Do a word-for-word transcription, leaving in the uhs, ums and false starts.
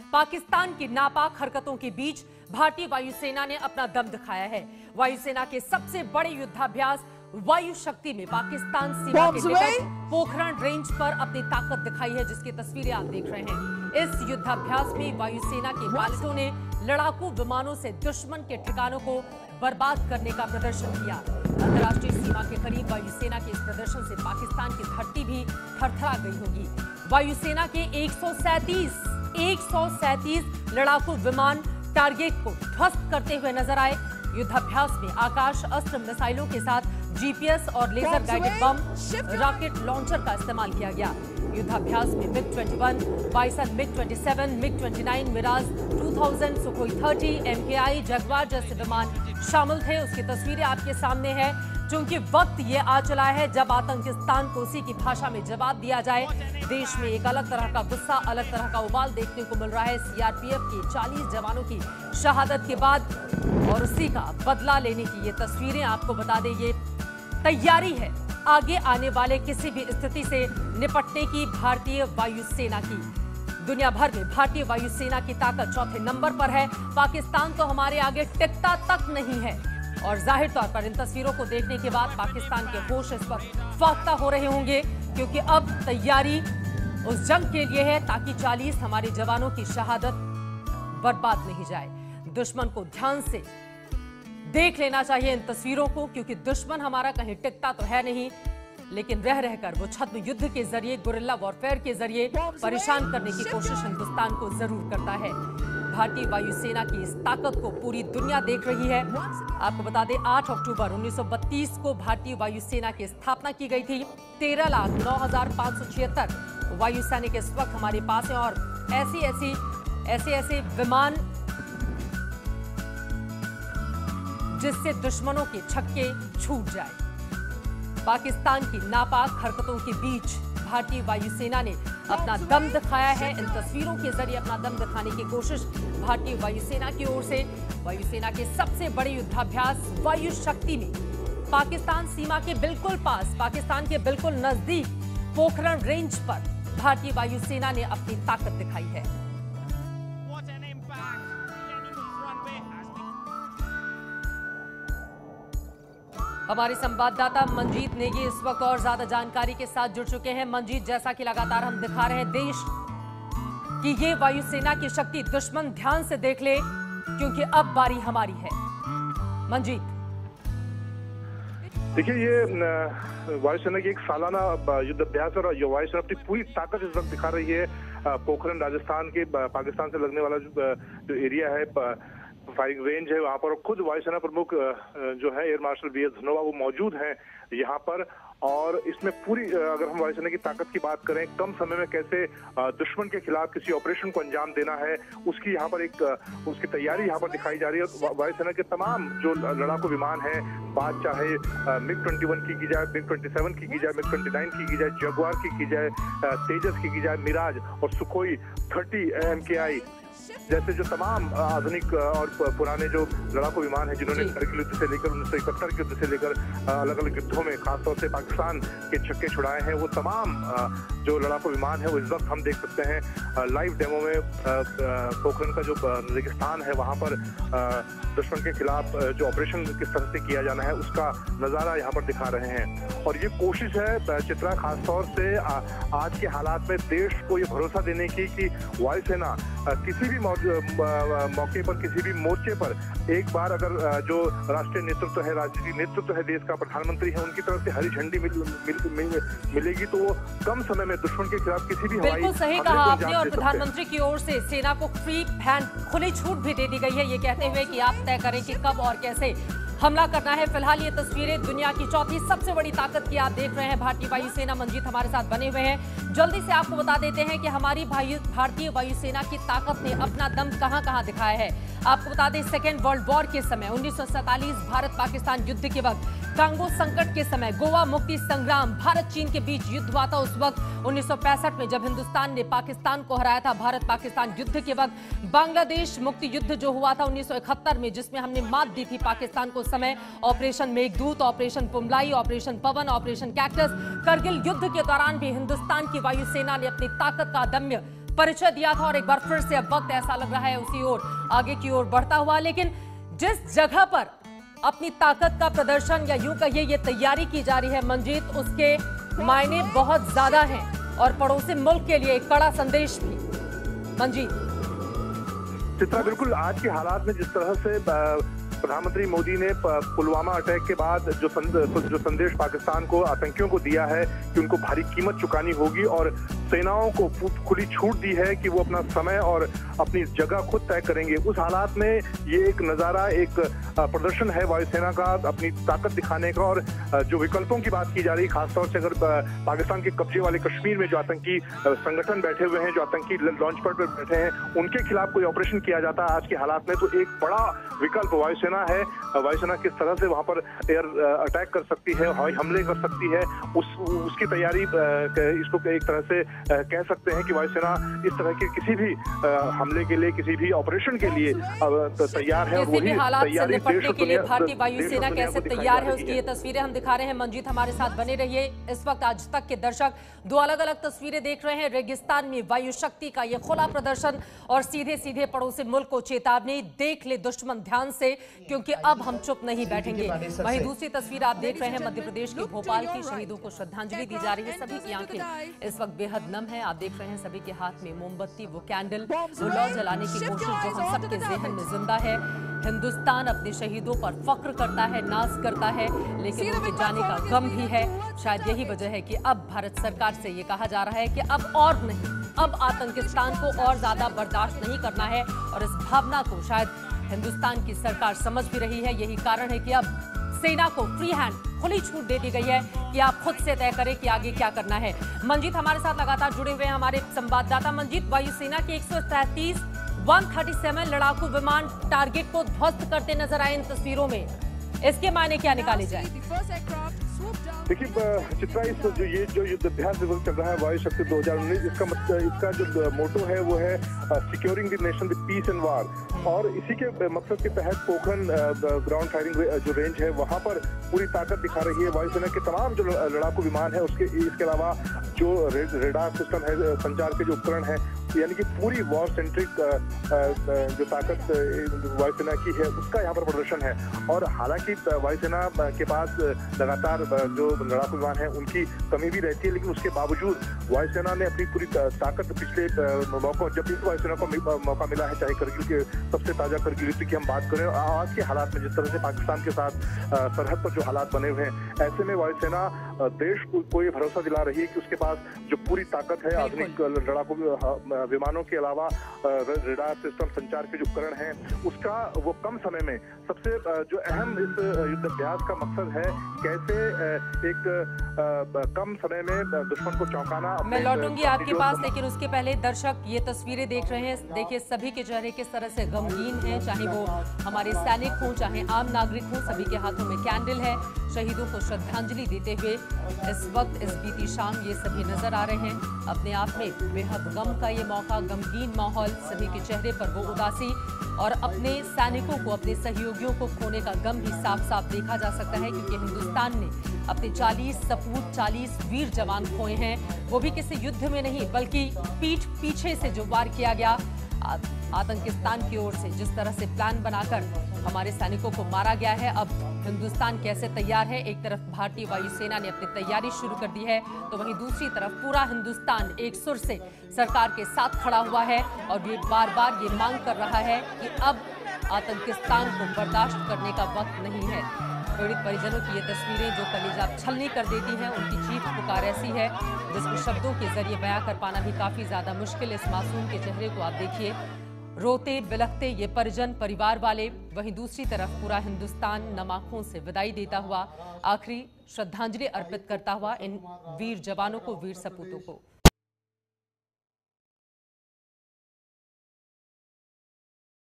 पाकिस्तान की नापाक हरकतों के बीच भारतीय वायुसेना ने अपना दम दिखाया है। वायुसेना के सबसे बड़े युद्धाभ्यास वायु शक्ति में पाकिस्तान सीमा के निकट पोखरण रेंज पर अपनी ताकत दिखाई है, जिसकी तस्वीरें आप देख रहे हैं। इस युद्धाभ्यास में वायुसेना के पायलटों ने लड़ाकू विमानों से दुश्मन के ठिकानों को बर्बाद करने का प्रदर्शन किया। अंतर्राष्ट्रीय सीमा के करीब वायुसेना के इस प्रदर्शन से पाकिस्तान की धरती भी थरथरा गई होगी। वायुसेना के एक सौ सैंतीस एक सौ सैंतीस लड़ाकू विमान टारगेट को ध्वस्त करते हुए नजर आए। युद्धाभ्यास में आकाश अस्त्र मिसाइलों के साथ जीपीएस और लेजर गाइडेड बम, रॉकेट लॉन्चर का इस्तेमाल किया गया। युद्धाभ्यास में मिग इक्कीस, बाइसन मिग सत्ताईस, मिग उनतीस, मिराज दो हज़ार, सुखोई तीस, एमकेआई, जगुआर जैसे विमान शामिल थे। उसकी तस्वीरें आपके सामने है। चूंकि वक्त ये आ चला है जब आतंकिस्तान को उसी की भाषा में जवाब दिया जाए। देश में एक अलग तरह का गुस्सा, अलग तरह का उबाल देखने को मिल रहा है सीआरपीएफ के चालीस जवानों की शहादत के बाद, और उसी का बदला लेने की ये तस्वीरें आपको बता दें। ये तैयारी है आगे आने वाले किसी भी स्थिति से निपटने की भारतीय वायुसेना की। दुनिया भर में भारतीय वायुसेना की ताकत चौथे नंबर पर है। पाकिस्तान तो हमारे आगे टिकता तक नहीं है, और जाहिर तौर पर इन तस्वीरों को देखने के बाद पाकिस्तान के होश इस वक्त फाख्ता हो रहे होंगे, क्योंकि अब तैयारी उस जंग के लिए है ताकि चालीस हमारे जवानों की शहादत बर्बाद नहीं जाए। दुश्मन को ध्यान से देख लेना चाहिए इन तस्वीरों को, क्योंकि दुश्मन हमारा कहीं टिकता तो है नहीं, लेकिन रह रहकर वो छद्म युद्ध के जरिए, गुरिल्ला वॉरफेयर के जरिए परेशान करने की कोशिश हिंदुस्तान को जरूर करता है। भारतीय वायुसेना की इस ताकत को पूरी दुनिया देख रही है। आपको बता दें, आठ अक्टूबर उन्नीस सौ बत्तीस को भारतीय वायुसेना की स्थापना की गई थी। तेरह लाख नौ हजार पांच सौ छिहत्तर वायुसैनिक इस वक्त हमारे पास हैं, और ऐसी ऐसी ऐसे ऐसे विमान जिससे दुश्मनों के छक्के छूट जाए। पाकिस्तान की नापाक हरकतों के बीच भारतीय वायुसेना ने अपना दम दिखाया है। इन तस्वीरों के जरिए अपना दम दिखाने की कोशिश भारतीय वायुसेना की ओर से। वायुसेना के सबसे बड़े युद्धाभ्यास वायु शक्ति में पाकिस्तान सीमा के बिल्कुल पास, पाकिस्तान के बिल्कुल नजदीक पोखरण रेंज पर भारतीय वायुसेना ने अपनी ताकत दिखाई है। हमारे संवाददाता मंजीत नेगी इस वक्त और ज्यादा जानकारी के साथ जुड़ चुके हैं। मंजीत, जैसा कि लगातार हम दिखा रहे हैं देश की ये वायुसेना की शक्ति, दुश्मन ध्यान से देख ले, क्योंकि अब बारी हमारी है। मंजीत, देखिए, ये वायुसेना की एक सालाना युद्ध अभ्यास और वायुसेना अपनी पूरी ताकत इस वक्त दिखा रही है। पोखरण राजस्थान के पाकिस्तान से लगने वाला जो एरिया है, फायरिंग रेंज है, वहां पर खुद वायुसेना प्रमुख जो है air marshal B S Dhanoa वो मौजूद हैं यहाँ पर। और इसमें पूरी, अगर हम वायुसेना की ताकत की बात करें, कम समय में कैसे दुश्मन के खिलाफ किसी ऑपरेशन को अंजाम देना है, उसकी यहाँ पर एक उसकी तैयारी यहाँ पर दिखाई जा रही है। वायुसेना के तमाम जो लड़ाकू विमान हैं, बात चाहे मिग इक्कीस की की जाए, मिग सत्ताईस की की जाए, मिग उनतीस की की जाए, जगुआर की की जाए, तेजस की की जाए, मिराज और सुखोई तीस, एमकेआई जैसे जो तमाम आधुनिक और पुराने जो लड़ाकू विमान हैं, जिन्होंने कारगिल युद्ध से लेकर उन्नीस सौ इकहत्तर के युद्ध से लेकर अलग अलग युद्धों में खासतौर से पाकिस्तान के छक्के छुड़ाए हैं, वो तमाम जो लड़ाकू विमान है वो इस वक्त हम देख सकते हैं लाइव डेमो में। पोखरण का जो रेगिस्तान है वहाँ पर दुश्मन के खिलाफ जो ऑपरेशन किस तरह से किया जाना है उसका नज़ारा यहाँ पर दिखा रहे हैं। और ये कोशिश है चित्रा, खासतौर से आज के हालात में देश को ये भरोसा देने की कि वायुसेना किसी भी मौके पर, किसी भी मोर्चे पर एक बार अगर जो राष्ट्रीय नेतृत्व है, राजनीतिक नेतृत्व है देश का, प्रधानमंत्री है, उनकी तरफ से हरी झंडी मिल, मिल, मिल, मिलेगी तो वो कम समय में दुश्मन के खिलाफ किसी भी बिल्कुल सही कहा आपने। और प्रधानमंत्री की ओर से सेना को फ्री हैंड, खुली छूट भी दे दी गई है, ये कहते हुए कि आप तय करें कि कब और कैसे हमला करना है। फिलहाल ये तस्वीरें दुनिया की चौथी सबसे बड़ी ताकत की आप देख रहे हैं। भारतीय वायुसेना, मंजीत हमारे साथ बने हुए हैं। जल्दी से आपको बता देते हैं कि हमारी भारतीय वायुसेना की ताकत ने अपना दम कहां कहां दिखाया है। आपको बता दें, सेकेंड वर्ल्ड वॉर के समय उन्नीस सौ सैंतालीस भारत पाकिस्तान युद्ध के वक्त, कांगो संकट के समय, गोवा मुक्ति संग्राम, भारत चीन के बीच युद्ध हुआ था उस वक्त उन्नीस सौ पैंसठ में जब हिंदुस्तान ने पाकिस्तान को हराया था। भारत पाकिस्तान युद्ध के वक्त बांग्लादेश मुक्ति युद्ध जो हुआ था उन्नीस सौ इकहत्तर में, जिसमें हमने मात दी थी पाकिस्तान को, समय operation Meghdoot, operation Poomalai, operation Pawan, operation cactus. Kargil युद्ध के दौरान भी हिंदुस्तान की वायुसेना ने अपनी ताकत का अदम्य परिचय दिया था और एक बार फिर से अब वक्त ऐसा लग रहा है उसी ओर आगे की ओर बढ़ता हुआ। लेकिन जिस जगह पर अपनी ताकत का प्रदर्शन या यूं कहिए ये तैयारी की जा रही है मंजीत, उसके मायने बहुत ज्यादा हैं और पड़ोसी मुल्क के लिए एक कड़ा संदेश भी। मंजीत, चित्रा, बिल्कुल आज के हालात में जिस तरह से प्रधानमंत्री मोदी ने पुलवामा अटैक के बाद जो जो संदेश पाकिस्तान को, आतंकियों को दिया है कि उनको भारी कीमत चुकानी होगी और सेनाओं को खुली छूट दी है कि वो अपना समय और अपनी जगह खुद तय करेंगे, उस हालात में ये एक नज़ारा, एक प्रदर्शन है वायुसेना का अपनी ताकत दिखाने का। और जो विकल्पों की बात की जा रही है, खासतौर से अगर पाकिस्तान के कब्जे वाले कश्मीर में जो आतंकी संगठन बैठे हुए हैं, जो आतंकी लॉन्च पैड पर बैठे हैं, उनके खिलाफ कोई ऑपरेशन किया जाता है आज के हालात में तो एक बड़ा विकल्प वायुसेना है। वायुसेना किस तरह से वहां पर एयर अटैक कर सकती है, हवाई हमले कर सकती है, उस उसकी तैयारी, इसको एक तरह से कह सकते हैं कि वायुसेना इस तरह के किसी भी हमले के लिए, किसी भी ऑपरेशन के लिए तैयार है। और वही तैयारी निपटने के लिए भारतीय वायुसेना कैसे तैयार है उसकी ये तस्वीरें हम दिखा रहे हैं। मंजीत, हमारे साथ बने रहिए। इस वक्त आज तक के दर्शक दो अलग अलग तस्वीरें देख रहे हैं, रेगिस्तान में वायु शक्ति का ये खुला प्रदर्शन और सीधे सीधे पड़ोसी मुल्क को चेतावनी, देख ले दुश्मन ध्यान से क्योंकि अब हम चुप नहीं बैठेंगे। वहीं दूसरी तस्वीर आप देख रहे हैं मध्य प्रदेश के भोपाल की, शहीदों को श्रद्धांजलि दी जा रही है। सभी की आंखें इस वक्त बेहद नम है। आप देख रहे हैं सभी के हाथ में मोमबत्ती, वो कैंडल, वो लौ जलाने की कोशिश जो हम सबके जेहन में जिंदा है। हिंदुस्तान अपने शहीदों पर फख्र करता है, नाज करता है, लेकिन उनके जाने का गम भी है। शायद यही वजह है कि अब भारत सरकार से ये कहा जा रहा है कि अब और नहीं, अब आतंकिस्तान को और ज्यादा बर्दाश्त नहीं करना है और इस भावना को शायद हिंदुस्तान की सरकार समझ भी रही है। यही कारण है कि अब सेना को फ्री हैंड, खुली छूट दे दी गई है कि आप खुद से तय करें कि आगे क्या करना है। मंजीत हमारे साथ लगातार जुड़े हुए हैं हमारे संवाददाता। मंजीत, वायुसेना के एक सौ तैंतीस एक सौ सैंतीस लड़ाकू विमान टारगेट को ध्वस्त करते नजर आए इन तस्वीरों में, इसके मायने क्या निकाले जाए? देखिए चित्रा, इस जो ये जो युद्धाभ्यास दिवस चल रहा है वायु शक्ति दो हज़ार उन्नीस, इसका मतलब इसका जो मोटो है वो है securing the nation with peace and war, और इसी के मकसद के तहत पोखरण ग्राउंड फायरिंग जो रेंज है वहां पर पूरी ताकत दिखा रही है वायुसेना के तमाम जो लड़ाकू विमान है। उसके इसके अलावा जो रेडार सिस्टम है, संचार के जो उपकरण है, यानी कि पूरी वॉर सेंट्रिक जो ताकत वायुसेना की है उसका यहाँ पर प्रदर्शन है। और हालांकि वायुसेना के पास लगातार जो लड़ाकू विमान है उनकी कमी भी रहती है, लेकिन उसके बावजूद वायुसेना ने अपनी पूरी ताकत पिछले मौकों, जब भी वायुसेना को मौका मिला है, चाहे करगिल के सबसे ताजा करगिल युद्ध की हम बात करें, आज के हालात में जिस तरह से पाकिस्तान के साथ सरहद पर जो हालात बने हुए हैं, ऐसे में वायुसेना देश को ये भरोसा दिला रही है कि उसके पास जो पूरी ताकत है, आधुनिक लड़ाकू विमानों के अलावा रेडार सिस्टम, संचार के जो उपकरण हैं, उसका वो कम समय में सबसे जो अहम इस युद्धाभ्यास का मकसद है कैसे एक कम समय में दुश्मन को चौंकाना। मैं लौटूंगी आपके पास, लेकिन उसके पहले दर्शक ये तस्वीरें देख रहे हैं, देखिए सभी के चेहरे किस तरह से गमगीन हैं, चाहे वो हमारे सैनिक हों, चाहे आम नागरिक हों, सभी के हाथों में कैंडल है। शहीदों को श्रद्धांजलि देते हुए इस वक्त, इस बीती शाम ये सभी नजर आ रहे हैं। अपने आप में बेहद गम का ये मौका, गमगीन माहौल, सभी के चेहरे पर वो उदासी और अपने सैनिकों को, अपने सहयोगियों को खोने का गम भी साफ साफ देखा जा सकता है, क्योंकि हिंदुस्तान ने अपने चालीस सपूत, चालीस वीर जवान खोए हैं, वो भी किसी युद्ध में नहीं बल्कि पीठ पीछे से जो वार किया गया आतंकिस्तान की ओर से, जिस तरह से प्लान बनाकर हमारे सैनिकों को मारा गया है। अब हिंदुस्तान कैसे तैयार है? एक तरफ भारतीय वायुसेना ने अपनी तैयारी शुरू कर दी है, तो वहीं दूसरी तरफ पूरा हिंदुस्तान एक सुर से सरकार के साथ खड़ा हुआ है और ये बार बार ये मांग कर रहा है कि अब आतंकिस्तान को बर्दाश्त करने का वक्त नहीं है। पीड़ित परिजनों की ये तस्वीरें जो कलेजा छलनी कर देती हैं, उनकी चीख पुकार ऐसी है जिसको शब्दों के जरिए बयां कर पाना भी काफी ज्यादा मुश्किल। इस मासूम के चेहरे को आप देखिए, रोते बिलखते ये परिजन, परिवार वाले, वहीं दूसरी तरफ पूरा हिंदुस्तान नम आंखों से विदाई देता हुआ, आखिरी श्रद्धांजलि अर्पित करता हुआ इन वीर जवानों को, वीर सपूतों को।